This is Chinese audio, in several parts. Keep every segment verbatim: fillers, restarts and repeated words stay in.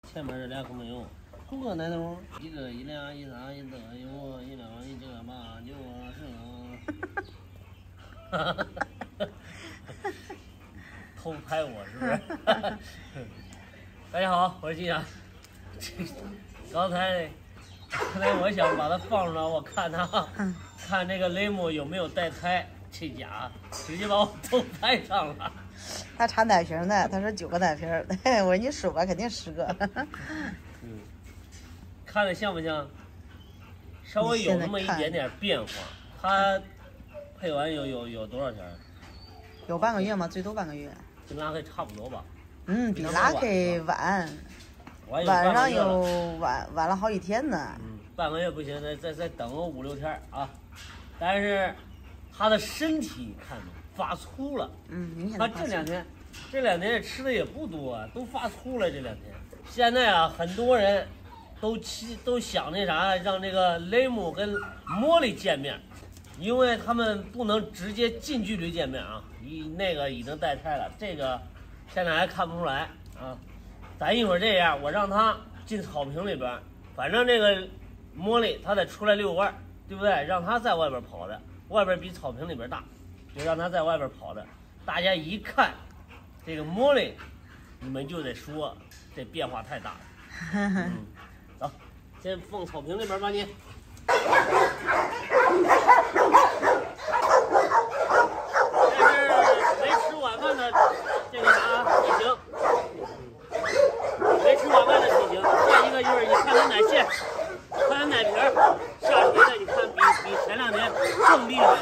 前面这俩可没有。五个奶头，一个一两一三一四一五一六一七八九十。哈哈哈！偷拍我是不是？大家好，我是金阳。刚才，刚才我想把它放出来，我看他，看那个雷姆有没有带胎，这家直接把我偷拍上了。 他查奶瓶呢，他说九个奶瓶，我说你数吧，肯定十个。 嗯，看着像不像？稍微有那么一点点变化。他配完有有有多少天？ 有半个月吗？最多半个月。 跟拉黑差不多吧。 嗯，比拉黑晚。晚上有晚晚了好几天呢。 嗯，半个月不行，再再再等个五六天啊。但是他的身体看着发粗了。 嗯，明显。 他这两天这两天吃的也不多，啊，都发粗了这两天。现在啊，很多人都期都想那啥，让这个雷姆跟莫莉见面。因为他们不能直接近距离见面啊，一那个已经带胎了，这个现在还看不出来啊。咱一会儿这样，我让他进草坪里边，反正这个茉莉他得出来遛弯，对不对？让他在外边跑的，外边比草坪里边大，就让他在外边跑的。大家一看这个茉莉，你们就得说这变化太大了。嗯，走，先放草坪里边吧你。这是没吃晚饭的这个啥体型，没吃晚饭的体型。再一个就是你看它奶线，看它奶瓶下垂的，你看比比前两天更厉害。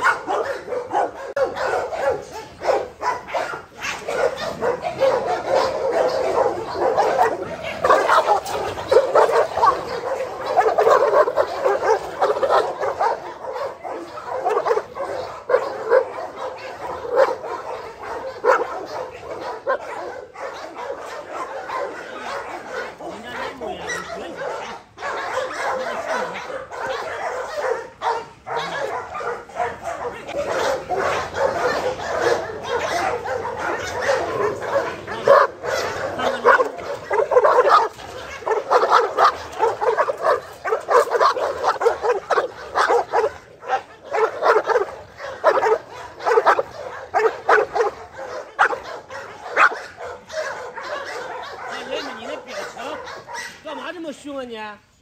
凶啊你！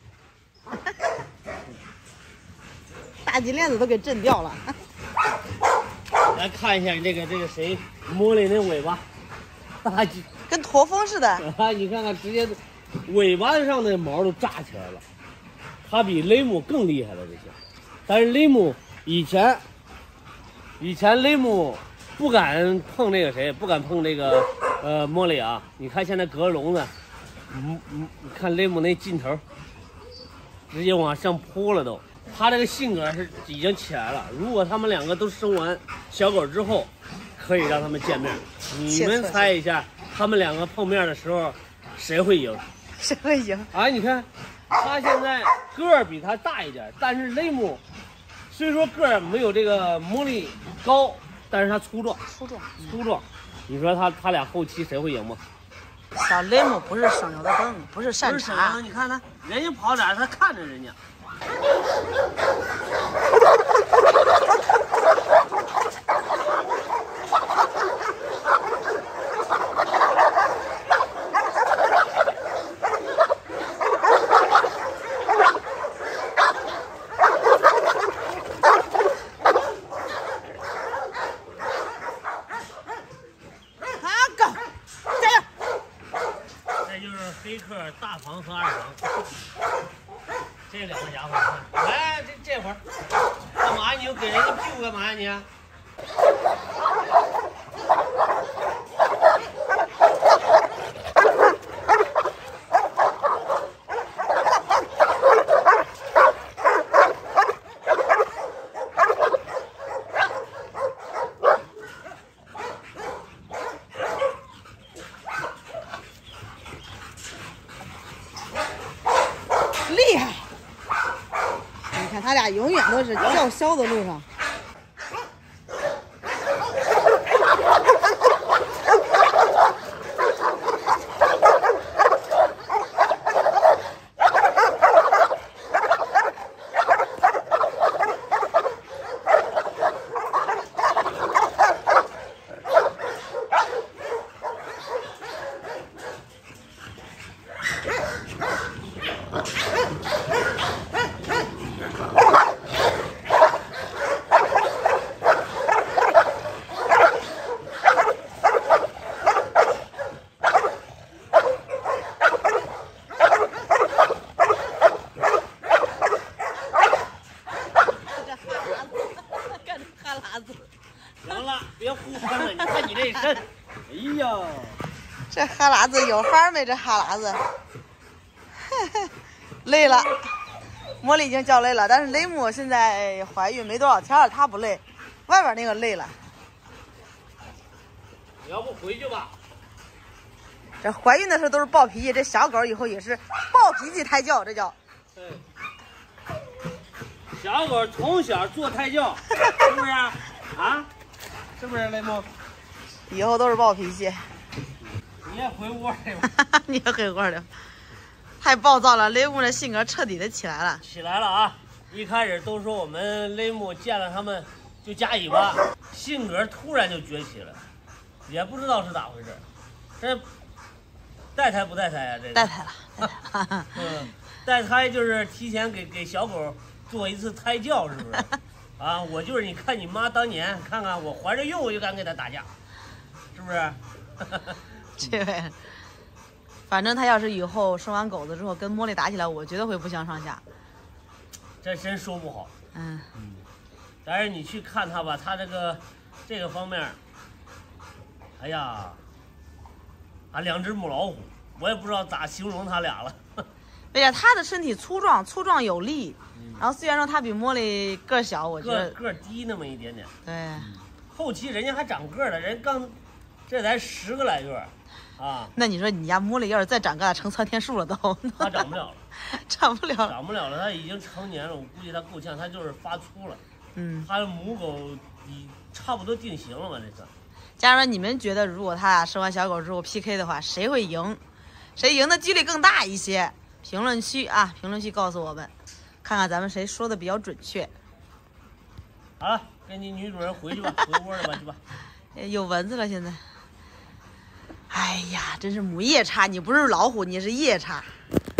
大金链子都给震掉了。 来看一下这个这个谁摸里那尾巴， 跟驼峰似的。 啊，你看看，直接尾巴上的毛都炸起来了。它比雷姆更厉害了这些，但是雷姆以前以前雷姆不敢碰那个谁，不敢碰那个呃莫里啊。你看现在隔着笼子。嗯嗯，你看雷姆那劲头，直接往上扑了都。他这个性格是已经起来了。如果他们两个都生完小狗之后，可以让他们见面。你们猜一下，他们两个碰面的时候，谁会赢？ 谁会赢？ 啊，你看，他现在个儿比他大一点，但是雷姆虽说个儿没有这个茉莉高，但是他粗壮， 粗壮， 粗壮。你说他他俩后期谁会赢吗？ 小雷姆不是省油的灯，不是善茬。 你看他，人家跑哪儿，他看着人家。黑客大房和二房，这两个家伙，来这这会儿干嘛？你又给人家屁股干嘛呀你？ 厉害！你看他俩永远都是叫嚣的路上。 哎呀， 这哈喇子有哈没？这哈喇子，累了。茉莉已经叫累了，但是雷姆现在怀孕没多少天了，她不累，外边那个累了。 你要不回去吧？ 这怀孕的时候都是暴脾气，这小狗以后也是暴脾气胎教，这叫。 对。小狗从小做胎教，是不是啊？啊？是不是雷姆？ 以后都是暴脾气。 你也回窝去吧。 你也回窝去。太暴躁了，雷姆的性格彻底的起来了。 起来了啊！一开始都说我们雷姆见了他们就夹尾巴，性格突然就崛起了，也不知道是咋回事。这带胎不带胎啊？这带胎了，带胎了。 嗯，带胎就是提前给给小狗做一次胎教，是不是？啊，我就是你看你妈当年，看看我怀着孕我就敢给她打架，是不是？ 这位。反正他要是以后生完狗子之后跟茉莉打起来，我觉得会不相上下。 这真说不好。 嗯嗯，但是你去看他吧，他这个这个方面，哎呀，啊，两只母老虎，我也不知道咋形容他俩了。 哎呀，他的身体粗壮，粗壮有力。嗯、然后虽然说他比茉莉个小，我觉得个个低那么一点点。 对。嗯、 后期人家还长个了，人刚这才十个来月。啊， 那你说你家茉莉要是再长个，成窜天树了都， 它长不了了， 长不了了， 长不了了，它已经成年了，我估计它够呛，它就是发粗了。 嗯， 它的母狗已差不多定型了嘛，这算。 家人们，你们觉得如果他俩生完小狗之后 P K 的话，谁会赢？谁赢的几率更大一些？评论区啊，评论区告诉我们，看看咱们谁说的比较准确。 好了，跟你女主人回去吧，回窝去吧，去吧。 有蚊子了，现在。哎呀，真是母夜叉！你不是老虎，你是夜叉。